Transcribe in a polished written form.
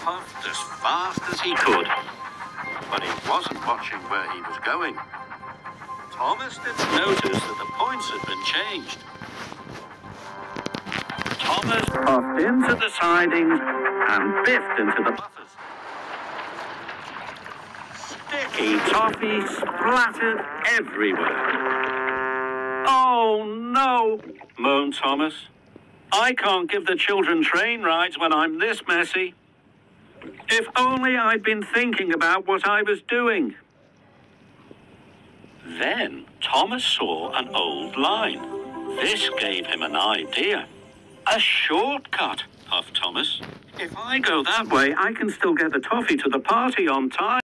puffed as fast as he could. But he wasn't watching where he was going. Thomas didn't notice that the points had been changed. Thomas puffed into the sidings and biffed into the buffers. Sticky toffee splattered everywhere. "Oh, no," moaned Thomas. "I can't give the children train rides when I'm this messy. If only I'd been thinking about what I was doing." Then Thomas saw an old line. This gave him an idea. "A shortcut," puffed Thomas. "If I go that way, I can still get the toffee to the party on time."